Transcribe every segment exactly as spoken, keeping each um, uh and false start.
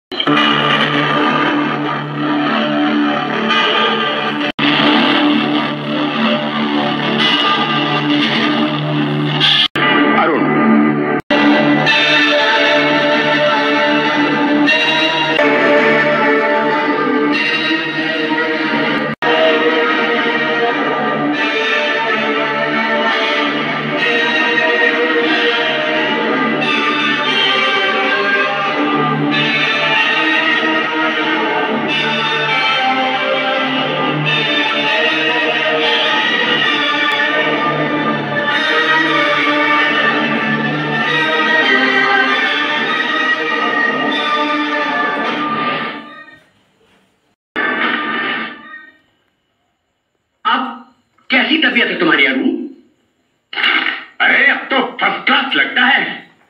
कैसी तबीयत है तुम्हारी अरुण? अरे अब तो फर्स्ट क्लास लगता है।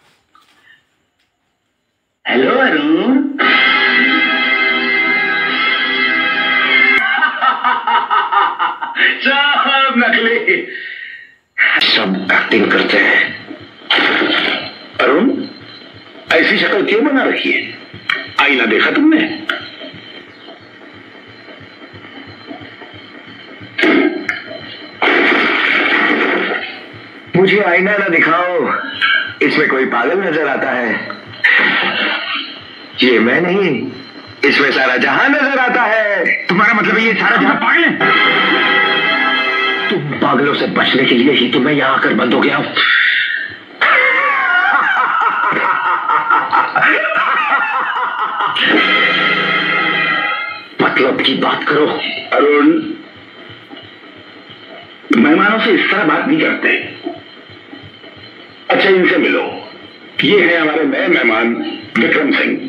हेलो अरुण। सब नकली, सब एक्टिंग करते हैं। अरुण, ऐसी शक्ल क्यों बना रखी है? आईना देखा तुमने? मुझे आईना ना दिखाओ, इसमें कोई पागल नजर आता है। ये मैं नहीं, इसमें सारा जहां नजर आता है। तुम्हारा मतलब है ये सारा जहां पागल है? तुम पागलों से बचने के लिए ही तो मैं यहां आकर बंद हो गया हूं। मतलब की बात करो। अरुण, मेहमानों से इस तरह बात नहीं करते। अच्छा, इनसे मिलो। ये है हमारे नए मेहमान Vikram Singh.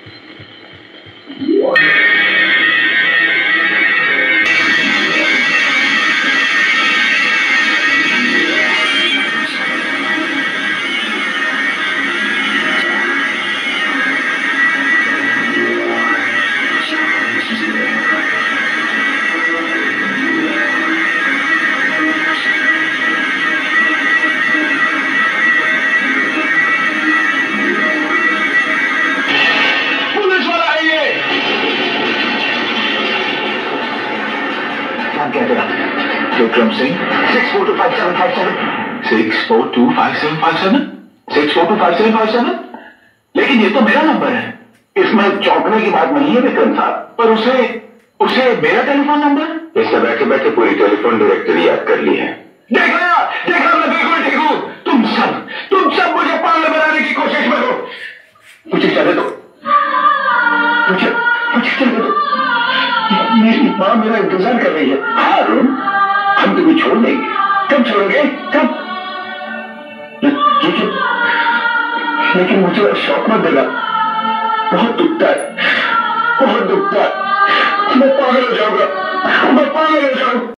Vikram Singh, six four two five seven five seven six four two five seven five seven six four two five seven five seven लेकिन ये तो मेरा नंबर है। इसमें चौंकने की बात नहीं है विक्रम साहब, पर उसे उसे मेरा टेलीफोन नंबर। इससे बैठे बैठे पूरी टेलीफोन डायरेक्टरी याद कर ली है। देखा देखा मैं बिल्कुल ठीक हूँ। तुम सब तुम सब मुझे पागल बनाने की कोशिश में हो। मुझे चले दो, मुझे मुझे चले दो। मेरी माँ मेरा इंतजार कर रही है। हाँ अरुण, हम तुम्हें छोड़ देंगे। कब छोड़ोगे? कब? लेकिन लेकिन मुझे शौक मत देगा। बहुत दुखता है, बहुत दुखता है। मैं पागल हो जाऊंगा, मैं पागल हो जाऊंगा।